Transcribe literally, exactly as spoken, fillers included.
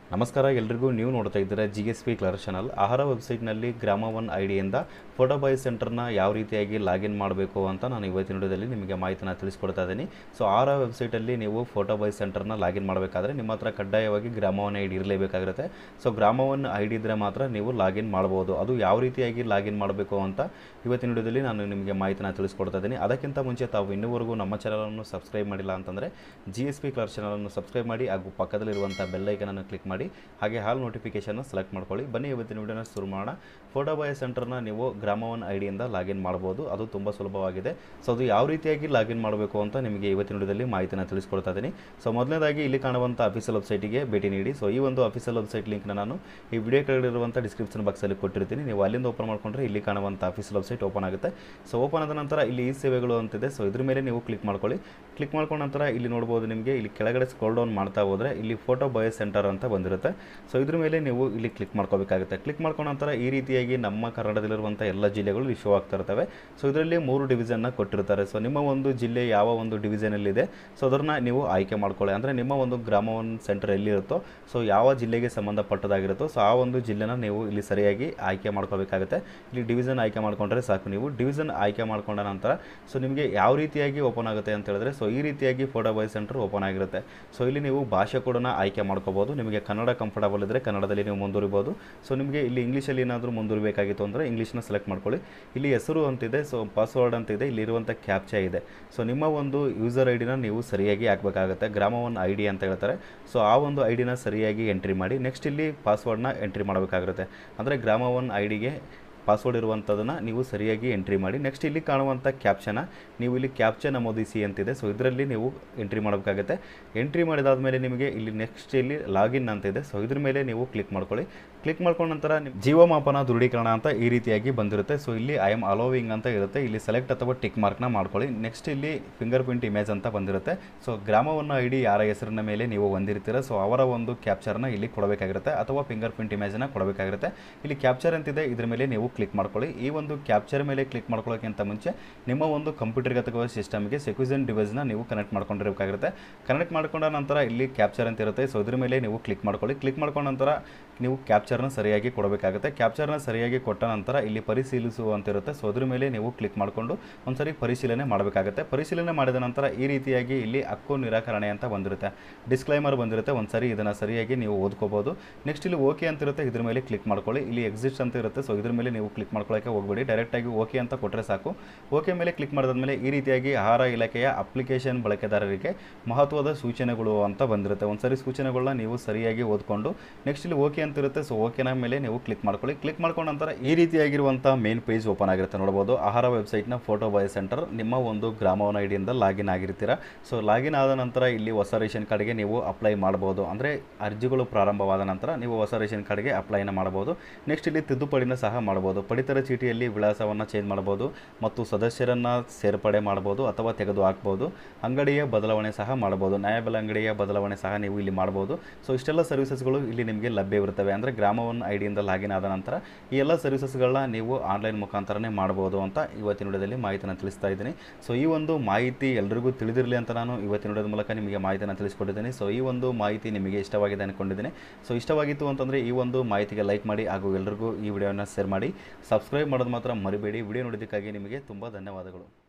ನಮಸ್ಕಾರ ಎಲ್ಲರಿಗೂ ನೀವು ನೋಡ್ತಾ ಇದ್ದೀರಾ ಜಿ ಎಸ್ ಪಿ ಕ್ಲರ್ ಚಾನಲ್ ಆಹಾರ ವೆಬ್ಸೈಟ್ನಲ್ಲಿ ಗ್ರಾಮ ಒನ್ ಐಡಿಯಿಂದ ಫೋಟೋ ಬಾಯ್ ಸೆಂಟರ್ನ ಯಾವ ರೀತಿಯಾಗಿ ಲಾಗಿನ್ ಮಾಡಬೇಕು ಅಂತ ನಾನು ಇವತ್ತಿನ ವಿಡಿಯೋದಲ್ಲಿ ನಿಮಗೆ ಮಾಹಿತಿನ ತಿಳಿಸ್ಕೊಡ್ತಾ ಇದ್ದೀನಿ. ಸೊ ಆಹಾರ ವೆಬ್ಸೈಟಲ್ಲಿ ನೀವು ಫೋಟೋ ಬಾಯ್ ಸೆಂಟರ್ನ ಲಾಗಿನ್ ಮಾಡಬೇಕಾದ್ರೆ ನಿಮ್ಮ ಹತ್ರ ಕಡ್ಡಾಯವಾಗಿ ಗ್ರಾಮ ಒನ್ ಐ ಡಿ ಇರಲೇಬೇಕಾಗಿರುತ್ತೆ. So Grama one I D ಇದ್ದರೆ ಮಾತ್ರ ನೀವು ಲಾಗಿನ್ ಮಾಡ್ಬೋದು. ಅದು ಯಾವ ರೀತಿಯಾಗಿ ಲಾಗಿನ್ ಮಾಡಬೇಕು ಅಂತ ಇವತ್ತಿನ ವಿಡಿಯೋದಲ್ಲಿ ನಾನು ನಿಮಗೆ ಮಾಹಿತಿನ ತಿಳಿಸ್ಕೊಡ್ತಾ ಇದ್ದೀನಿ. ಅದಕ್ಕಿಂತ ಮುಂಚೆ ತಾವು ಇನ್ನೂವರೆಗೂ ನಮ್ಮ ಚಾನಲನ್ನು ಸಬ್ಸ್ಕ್ರೈಬ್ ಮಾಡಿಲ್ಲ ಅಂತಂದರೆ ಜಿ ಎಸ್ ಪಿ ಕ್ಲರ್ ಚಾನಲನ್ನು ಸಬ್ಸ್ಕ್ರೈಬ್ ಮಾಡಿ ಹಾಗೂ ಪಕ್ಕದಲ್ಲಿರುವಂಥ ಬೆಲ್ ಐಕನನ್ನು ಕ್ಲಿಕ್ ಮಾಡಿ ಹಾಗೆ ಹಾಲ್ ನೋಟಿಫಿಕೇಶನ್ ಸೆಲೆಕ್ಟ್ ಮಾಡ್ಕೊಳ್ಳಿ. ಬನ್ನಿ ಇವತ್ತಿನ ವಿಡಿಯೋನ ಶುರು ಮಾಡೋಣ. ಫೋಟೋ ಬಾಯ್ ಸೆಂಟರ್ನ ನೀವು ಗ್ರಾಮ ಒನ್ ಐ ಡಿಯಿಂದ ಲಾಗಿನ್ ಮಾಡ್ಬೋದು. ಅದು ತುಂಬ ಸುಲಭವಾಗಿದೆ. ಸೊ ಅದು ಯಾವ ರೀತಿಯಾಗಿ ಲಾಗಿನ್ ಮಾಡಬೇಕು ಅಂತ ನಿಮಗೆ ಇವತ್ತಿನ ವಿಡಿಯೋದಲ್ಲಿ ಮಾಹಿತಿನ ತಿಳಿಸ್ಕೊಡ್ತಾ ಇದ್ದೀನಿ. ಸೊ ಮೊದಲನೇದಾಗಿ ಇಲ್ಲಿ ಕಾಣುವಂಥ ಅಫಿಷಿಯಲ್ ವೆಬ್ಸೈಟಿಗೆ ಭೇಟಿ ನೀಡಿ. ಸೊ ಈ ಒಂದು ಅಫಿಷಿಯಲ್ ವೆಬ್ಸೈಟ್ ಲಿಂಕ್ನ ನಾನು ಈ ವಿಡಿಯೋ ಕೆಳಗಿರುವಂಥ ಡಿಸ್ಕ್ರಿಪ್ಷನ್ ಬಾಕ್ಸಲ್ಲಿ ಕೊಟ್ಟಿರ್ತೀನಿ. ನೀವು ಅಲ್ಲಿಂದ ಓಪನ್ ಮಾಡಿಕೊಂಡ್ರೆ ಇಲ್ಲಿ ಕಾಣುವಂಥ ಅಫಿಷಿಯಲ್ ವೆಬ್ಸೈಟ್ ಓಪನ್ ಆಗುತ್ತೆ. ಸೊ ಓಪನ್ ಆದ ನಂತರ ಇಲ್ಲಿ ಈ ಸೇವೆಗಳು ಅಂತಿದೆ. ಸೊ ಇದ್ರ ಮೇಲೆ ನೀವು ಕ್ಲಿಕ್ ಮಾಡ್ಕೊಳ್ಳಿ. ಕ್ಲಿಕ್ ಮಾಡ್ಕೊಂಡ ನಂತರ ಇಲ್ಲಿ ನೋಡ್ಬೋದು, ನಿಮಗೆ ಇಲ್ಲಿ ಕೆಳಗಡೆ ಸ್ಕ್ರೋಲ್ ಡೌನ್ ಮಾಡ್ತಾ ಹೋದರೆ ಇಲ್ಲಿ ಫೋಟೋ ಬಾಯ್ ಸೆಂಟರ್ ಅಂತ ಬಂದಿರುತ್ತೆ. ಸೊ ಇದ್ರ ಮೇಲೆ ನೀವು ಇಲ್ಲಿ ಕ್ಲಿಕ್ ಮಾಡ್ಕೋಬೇಕಾಗುತ್ತೆ. ಕ್ಲಿಕ್ ಮಾಡ್ಕೊಂಡ ನಂತರ ಈ ರೀತಿಯಾಗಿ ನಮ್ಮ ಕರ್ನಾಟಕದಲ್ಲಿರುವಂಥ ಎಲ್ಲ ಜಿಲ್ಲೆಗಳು ಇಲ್ಲಿ ಶೋ ಆಗ್ತಾ ಇರ್ತವೆ. ಸೊ ಇದರಲ್ಲಿ ಮೂರು ಡಿವಿಷನ್ನ ಕೊಟ್ಟಿರ್ತಾರೆ. ಸೊ ನಿಮ್ಮ ಒಂದು ಜಿಲ್ಲೆ ಯಾವ ಒಂದು ಡಿವಿಷನಲ್ಲಿದೆ ಸೊ ಅದನ್ನು ನೀವು ಆಯ್ಕೆ ಮಾಡ್ಕೊಳ್ಳಿ. ಅಂದರೆ ನಿಮ್ಮ ಒಂದು ಗ್ರಾಮ ಒನ್ ಸೆಂಟರ್ ಎಲ್ಲಿರುತ್ತೋ ಸೊ ಯಾವ ಜಿಲ್ಲೆಗೆ ಸಂಬಂಧಪಟ್ಟದಾಗಿರುತ್ತೋ ಸೊ ಆ ಒಂದು ಜಿಲ್ಲೆನ ನೀವು ಇಲ್ಲಿ ಸರಿಯಾಗಿ ಆಯ್ಕೆ ಮಾಡ್ಕೋಬೇಕಾಗುತ್ತೆ. ಇಲ್ಲಿ ಡಿವಿಷನ್ ಆಯ್ಕೆ ಮಾಡ್ಕೊಂಡ್ರೆ ಸಾಕು. ನೀವು ಡಿವಿಷನ್ ಆಯ್ಕೆ ಮಾಡ್ಕೊಂಡ ನಂತರ ಸೊ ನಿಮಗೆ ಯಾವ ರೀತಿಯಾಗಿ ಓಪನ್ ಆಗುತ್ತೆ ಅಂತ ಹೇಳಿದ್ರೆ ಸೊ ಈ ರೀತಿಯಾಗಿ ಫೋಟೋ ಬಾಯ್ ಸೆಂಟರ್ ಓಪನ್ ಆಗಿರುತ್ತೆ. ಸೊ ಇಲ್ಲಿ ನೀವು ಭಾಷೆ ಕೂಡ ಆಯ್ಕೆ ಮಾಡ್ಕೋಬೋದು. ನಿಮಗೆ ಕನ್ನಡ ಕಂಫರ್ಟಬಲ್ ಇದ್ದರೆ ಕನ್ನಡದಲ್ಲಿ ನೀವು ಮುಂದುವರಿಬೋದು. ಸೊ ನಿಮಗೆ ಇಲ್ಲಿ ಇಂಗ್ಲೀಷಲ್ಲಿ ಏನಾದರೂ ಮುಂದುವರಿಬೇಕಾಗಿತ್ತು ಅಂದರೆ ಇಂಗ್ಲೀಷ್ನ ಸೆಲೆಕ್ಟ್ ಮಾಡ್ಕೊಳ್ಳಿ. ಇಲ್ಲಿ ಹೆಸರು ಅಂತಿದೆ, ಸೊ ಪಾಸ್ವರ್ಡ್ ಅಂತಿದೆ, ಇಲ್ಲಿರುವಂಥ ಕ್ಯಾಪ್ಚಾ ಇದೆ. ಸೊ ನಿಮ್ಮ ಒಂದು ಯೂಸರ್ ಐ ಡಿನ ನೀವು ಸರಿಯಾಗಿ ಹಾಕಬೇಕಾಗುತ್ತೆ. ಗ್ರಾಮ ಒನ್ ಐ ಡಿ ಅಂತ ಹೇಳ್ತಾರೆ. ಸೊ ಆ ಒಂದು ಐ ಡಿನ ಸರಿಯಾಗಿ ಎಂಟ್ರಿ ಮಾಡಿ. ನೆಕ್ಸ್ಟ್ ಇಲ್ಲಿ ಪಾಸ್ವರ್ಡ್ನ ಎಂಟ್ರಿ ಮಾಡಬೇಕಾಗಿರುತ್ತೆ. ಅಂದರೆ ಗ್ರಾಮ ಒನ್ ಐ ಡಿಗೆ ಪಾಸ್ವರ್ಡ್ ಇರುವಂಥದ್ದನ್ನು ನೀವು ಸರಿಯಾಗಿ ಎಂಟ್ರಿ ಮಾಡಿ. ನೆಕ್ಸ್ಟ್ ಇಲ್ಲಿ ಕಾಣುವಂಥ ಕ್ಯಾಪ್ಚನ ನೀವು ಇಲ್ಲಿ ಕ್ಯಾಪ್ಚಾ ನಮೂದಿಸಿ ಅಂತಿದೆ. ಸೊ ಇದರಲ್ಲಿ ನೀವು ಎಂಟ್ರಿ ಮಾಡಬೇಕಾಗುತ್ತೆ. ಎಂಟ್ರಿ ಮಾಡಿದಾದಮೇಲೆ ನಿಮಗೆ ಇಲ್ಲಿ ನೆಕ್ಸ್ಟ್ ಇಲ್ಲಿ ಲಾಗಿನ್ ಅಂತಿದೆ. ಸೊ ಇದ್ರ ಮೇಲೆ ನೀವು ಕ್ಲಿಕ್ ಮಾಡ್ಕೊಳ್ಳಿ. ಕ್ಲಿಕ್ ಮಾಡ್ಕೊಂಡ ನಂತರ ಜೀವಮಾಪನ ದೃಢೀಕರಣ ಅಂತ ಈ ರೀತಿಯಾಗಿ ಬಂದಿರುತ್ತೆ. ಸೊ ಇಲ್ಲಿ ಐ ಆಮ್ ಅಲೋವಿಂಗ್ ಅಂತ ಇರುತ್ತೆ. ಇಲ್ಲಿ ಸೆಲೆಕ್ಟ್ ಅಥವಾ ಟಿಕ್ ಮಾರ್ಕ್ನ ಮಾಡ್ಕೊಳ್ಳಿ. ನೆಕ್ಸ್ಟ್ ಇಲ್ಲಿ ಫಿಂಗರ್ ಪ್ರಿಂಟ್ ಇಮೇಜ್ ಅಂತ ಬಂದಿರುತ್ತೆ. ಸೊ ಗ್ರಾಮವನ್ನು ಐ ಡಿ ಯಾರ ಹೆಸರಿನ ಮೇಲೆ ನೀವು ಹೊಂದಿರ್ತೀರ ಸೊ ಅವರ ಒಂದು ಕ್ಯಾಪ್ಚರ್ನ ಇಲ್ಲಿ ಕೊಡಬೇಕಾಗಿರುತ್ತೆ ಅಥವಾ ಫಿಂಗರ್ ಪ್ರಿಂಟ್ ಇಮೇಜನ್ನು ಕೊಡಬೇಕಾಗಿರುತ್ತೆ. ಇಲ್ಲಿ ಕ್ಯಾಪ್ಚರ್ ಅಂತಿದೆ, ಇದ್ರ ಮೇಲೆ ನೀವು ಕ್ಲಿಕ್ ಮಾಡ್ಕೊಳ್ಳಿ. ಈ ಒಂದು ಕ್ಯಾಪ್ಚರ್ ಮೇಲೆ ಕ್ಲಿಕ್ ಮಾಡ್ಕೊಳ್ಳೋಕ್ಕಿಂತ ಮುಂಚೆ ನಿಮ್ಮ ಒಂದು ಕಂಪ್ಯೂಟರ್ಗೆ ಅಥವಾ ಸಿಸ್ಟಮ್ಗೆ ಸೆಕ್ಯೂರಿಟಿ ಡಿವೈಸ್ನ ನೀವು ಕನೆಕ್ಟ್ ಮಾಡ್ಕೊಂಡಿರಬೇಕಾಗಿರುತ್ತೆ. ಕನೆಕ್ಟ್ ಮಾಡ್ಕೊಂಡ ನಂತರ ಇಲ್ಲಿ ಕ್ಯಾಪ್ಚರ್ ಅಂತ ಇರುತ್ತೆ. ಸೊ ಇದ್ರ ಮೇಲೆ ನೀವು ಕ್ಲಿಕ್ ಮಾಡ್ಕೊಳ್ಳಿ. ಕ್ಲಿಕ್ ಮಾಡ್ಕೊಂಡ ನಂತರ ನೀವು ಕ್ಯಾಪ್ಚರ್ನ ಸರಿಯಾಗಿ ಕೊಡಬೇಕಾಗುತ್ತೆ. ಕ್ಯಾಪ್ಚರ್ನ ಸರಿಯಾಗಿ ಕೊಟ್ಟ ನಂತರ ಇಲ್ಲಿ ಪರಿಶೀಲಿಸು ಅಂತ ಇರುತ್ತೆ. ಸೊ ಅದ್ರ ಮೇಲೆ ನೀವು ಕ್ಲಿಕ್ ಮಾಡಿಕೊಂಡು ಒಂದ್ಸರಿ ಪರಿಶೀಲನೆ ಮಾಡಬೇಕಾಗುತ್ತೆ. ಪರಿಶೀಲನೆ ಮಾಡಿದ ನಂತರ ಈ ರೀತಿಯಾಗಿ ಇಲ್ಲಿ ಹಕ್ಕು ನಿರಾಕರಣೆ ಅಂತ ಬಂದಿರುತ್ತೆ, ಡಿಸ್ಕ್ಲೈಮರ್ ಬಂದಿರುತ್ತೆ. ಒಂದ್ಸರಿ ಇದನ್ನು ಸರಿಯಾಗಿ ನೀವು ಓದ್ಕೋಬಹುದು. ನೆಕ್ಸ್ಟ್ ಇಲ್ಲಿ ಓಕೆ ಅಂತ ಇರುತ್ತೆ. ಇದ್ರ ಮೇಲೆ ಕ್ಲಿಕ್ ಮಾಡ್ಕೊಳ್ಳಿ. ಇಲ್ಲಿ ಎಕ್ಸಿಸ್ಟ್ ಅಂತ ಇರುತ್ತೆ. ಸೊ ಇದ್ರ ಮೇಲೆ ನೀವು ಕ್ಲಿಕ್ ಮಾಡ್ಕೊಳ್ಳೋಕೆ ಹೋಗಬೇಡಿ, ಡೈರೆಕ್ಟಾಗಿ ಓಕೆ ಅಂತ ಕೊಟ್ಟರೆ ಸಾಕು. ಓಕೆ ಮೇಲೆ ಕ್ಲಿಕ್ ಮಾಡಿದ್ಮೇಲೆ ಈ ರೀತಿಯಾಗಿ ಆಹಾರ ಇಲಾಖೆಯ ಅಪ್ಲಿಕೇಶನ್ ಬಳಕೆದಾರರಿಗೆ ಮಹತ್ವದ ಸೂಚನೆಗಳು ಅಂತ ಬಂದಿರುತ್ತೆ. ಒಂದ್ಸರಿ ಸೂಚನೆಗಳನ್ನ ನೀವು ಸರಿಯಾಗಿ ಓದ್ಕೊಂಡು ನೆಕ್ಸ್ಟ್ ಇಲ್ಲಿ ಓಕೆ ಅಂತ ಇರುತ್ತೆ. ಸೊ ಓಕೆನ ಮೇಲೆ ನೀವು ಕ್ಲಿಕ್ ಮಾಡ್ಕೊಳ್ಳಿ. ಕ್ಲಿಕ್ ಮಾಡ್ಕೊಂಡ ನಂತರ ಈ ರೀತಿಯಾಗಿರುವಂಥ ಮೇನ್ ಪೇಜ್ ಓಪನ್ ಆಗಿರುತ್ತೆ. ನೋಡಬಹುದು ಆಹಾರ ವೆಬ್ಸೈಟ್ನ ಫೋಟೋ ಬಾಯ್ ಸೆಂಟರ್ ನಿಮ್ಮ ಒಂದು ಗ್ರಾಮ ಒನ್ ಐ ಡಿಯಿಂದ ಲಾಗಿನ್ ಆಗಿರ್ತೀರಾ. ಸೊ ಲಾಗಿನ್ ಆದ ನಂತರ ಇಲ್ಲಿ ಹೊಸ ರೇಷನ್ ಕಾರ್ಡ್ಗೆ ನೀವು ಅಪ್ಲೈ ಮಾಡಬಹುದು. ಅಂದರೆ ಅರ್ಜಿಗಳು ಪ್ರಾರಂಭವಾದ ನಂತರ ನೀವು ಹೊಸ ರೇಷನ್ ಕಾರ್ಡ್ಗೆ ಅಪ್ಲೈನ ಮಾಡಬಹುದು. ನೆಕ್ಸ್ಟ್ ಇಲ್ಲಿ ತಿದ್ದುಪಡಿನ ಸಹ ಮಾಡಬಹುದು. ಪಡಿತರ ಚೀಟಿಯಲ್ಲಿ ವಿಳಾಸವನ್ನು ಚೇಂಜ್ ಮಾಡಬಹುದು ಮತ್ತು ಸದಸ್ಯರನ್ನು ಸೇರ್ಪಡೆ ಮಾಡಬಹುದು ಅಥವಾ ತೆಗೆದು ಹಾಕಬಹುದು. ಅಂಗಡಿಯ ಬದಲಾವಣೆ ಸಹ ಮಾಡಬಹುದು. ನ್ಯಾಯಬೆಲೆ ಅಂಗಡಿಯ ಬದಲಾವಣೆ ಸಹ ನೀವು ಇಲ್ಲಿ ಮಾಡಬಹುದು. ಸೊ ಇಷ್ಟೆಲ್ಲ ಸರ್ವಿಸಸ್ಗಳು ಇಲ್ಲಿ ನಿಮಗೆ ಲಭ್ಯವಿರುತ್ತವೆ. ಅಂದರೆ ಗ್ರಾಮ ಒನ್ ಐ ಡಿಯಿಂದ ಲಾಗಿನ್ ಆದ ನಂತರ ಈ ಎಲ್ಲ ಸರ್ವಿಸಸ್ಗಳನ್ನ ನೀವು ಆನ್ಲೈನ್ ಮುಖಾಂತರನೇ ಮಾಡಬಹುದು ಅಂತ ಇವತ್ತಿನ ವಿಡಿಯೋದಲ್ಲಿ ಮಾಹಿತಿನ ತಿಳಿಸ್ತಾ ಇದ್ದೀನಿ. ಸೊ ಈ ಒಂದು ಮಾಹಿತಿ ಎಲ್ಲರಿಗೂ ತಿಳಿದಿರಲಿ ಅಂತ ನಾನು ಇವತ್ತಿನ ವಿಡಿಯೋದ ಮೂಲಕ ನಿಮಗೆ ಮಾಹಿತಿನ ತಿಳಿಸ್ಕೊಟ್ಟಿದ್ದೀನಿ. ಸೊ ಈ ಒಂದು ಮಾಹಿತಿ ನಿಮಗೆ ಇಷ್ಟವಾಗಿದೆ ಅಂದ್ಕೊಂಡಿದ್ದೀನಿ. ಸೊ ಇಷ್ಟವಾಗಿತ್ತು ಅಂತಂದರೆ ಈ ಒಂದು ಮಾಹಿತಿಗೆ ಲೈಕ್ ಮಾಡಿ ಹಾಗೂ ಎಲ್ಲರಿಗೂ ಈ ವಿಡಿಯೋನ ಶೇರ್ ಮಾಡಿ. ಸಬ್ಸ್ಕ್ರೈಬ್ ಮಾಡೋದು ಮಾತ್ರ ಮರಿಬೇಡಿ. ವಿಡಿಯೋ ನೋಡೋದಕ್ಕಾಗಿ ನಿಮಗೆ ತುಂಬ ಧನ್ಯವಾದಗಳು.